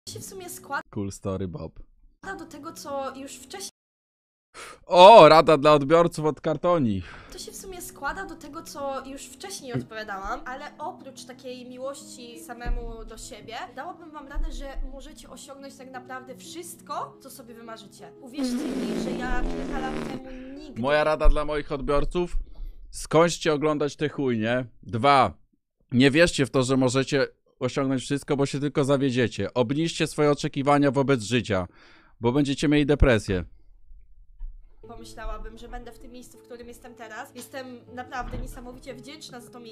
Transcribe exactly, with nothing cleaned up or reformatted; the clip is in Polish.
się w sumie składa Cool story, Bob. do tego, co już wcześniej O, rada dla odbiorców od kartoni. To się w sumie składa do tego, co już wcześniej odpowiadałam, ale oprócz takiej miłości samemu do siebie, dałabym wam radę, że możecie osiągnąć tak naprawdę wszystko, co sobie wymarzycie. Uwierzcie mi, że ja kilka lat temu nigdy... Moja rada dla moich odbiorców: skończcie oglądać te chujnie. Dwa, nie wierzcie w to, że możecie osiągnąć wszystko, bo się tylko zawiedziecie. Obniżcie swoje oczekiwania wobec życia, bo będziecie mieli depresję. Pomyślałabym, że będę w tym miejscu, w którym jestem teraz. Jestem naprawdę niesamowicie wdzięczna za to miejsce.